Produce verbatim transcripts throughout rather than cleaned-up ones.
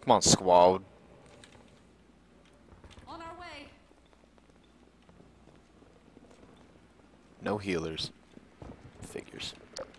Come on, squad. On our way. No healers. Figures.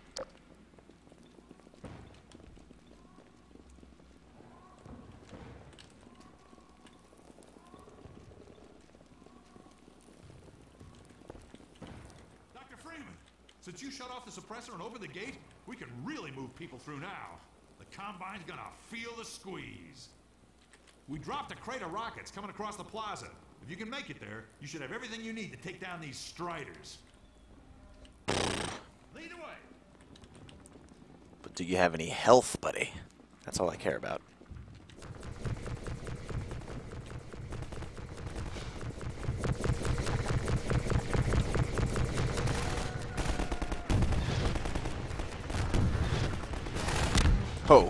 Doctor Freeman, since you shut off the suppressor and opened the gate, we can really move people through now. The Combine's gonna feel the squeeze. We dropped a crate of rockets coming across the plaza. If you can make it there, you should have everything you need to take down these Striders. Lead away! But do you have any health, buddy? That's all I care about. Ho!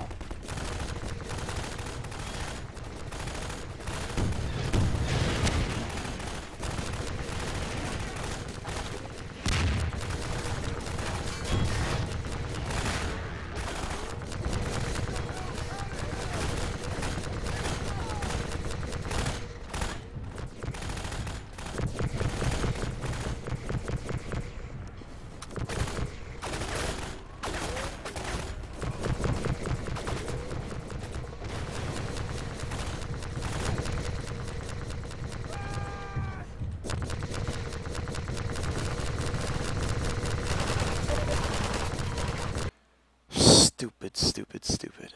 Stupid, stupid, stupid.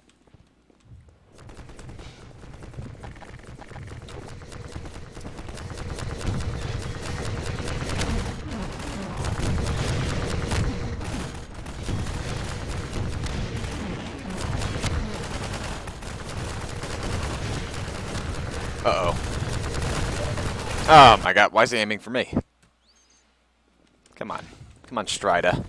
Uh-oh. Oh my god, why is he aiming for me? Come on. Come on, Strider.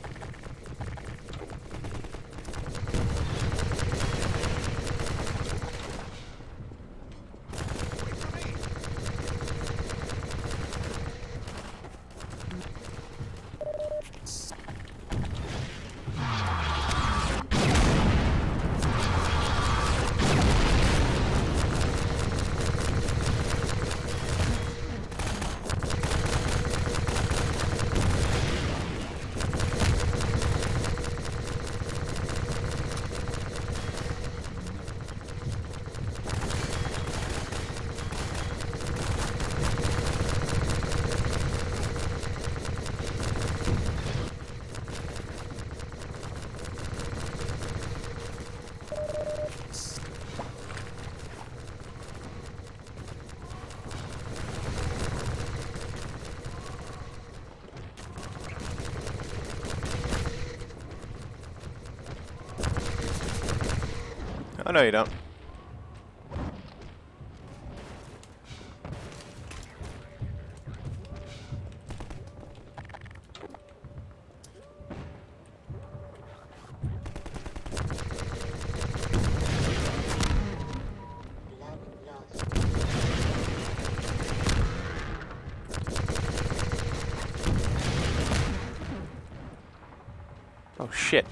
Oh, no, you don't. Oh, shit.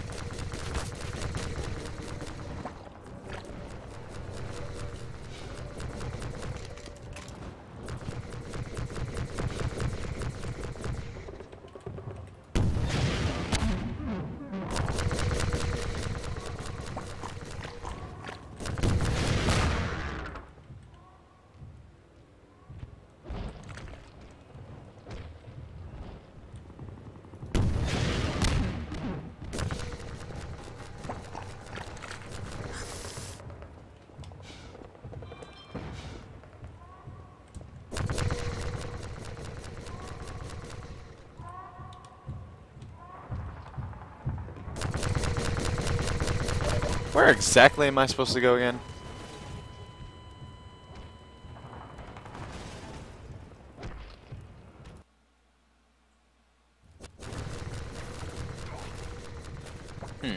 Where exactly am I supposed to go again? Hmm.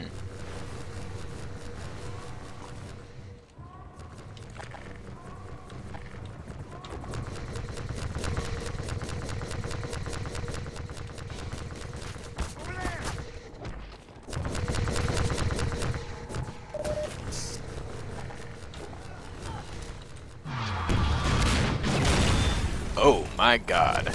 my god.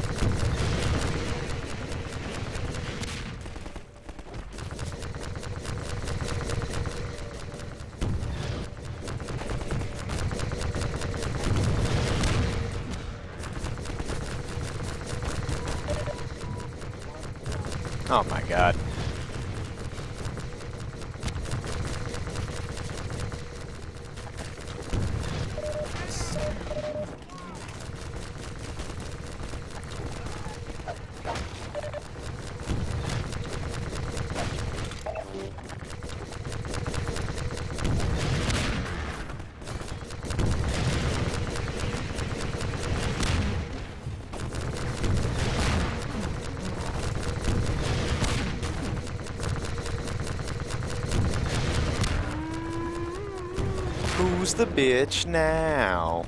Oh my god. Who's the bitch now?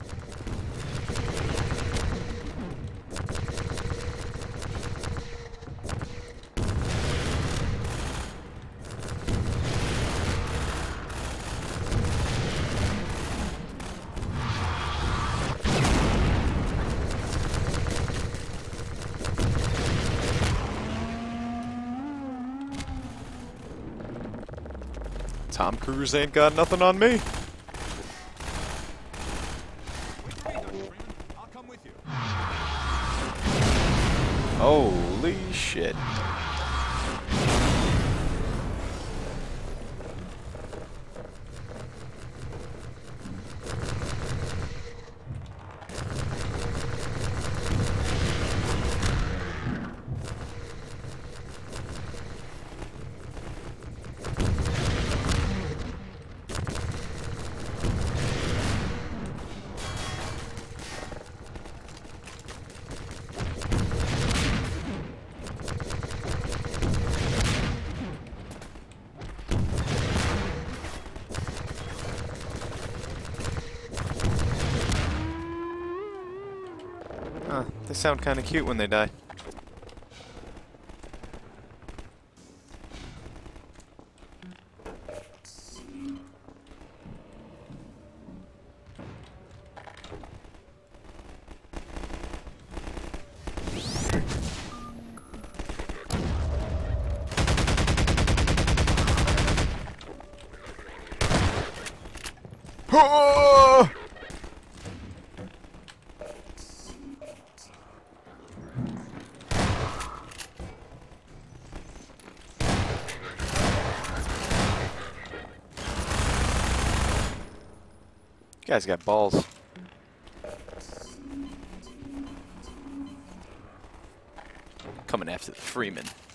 Tom Cruise ain't got nothing on me. Holy shit. Huh, they sound kind of cute when they die. Oh! You guys got balls. Coming after the Freeman.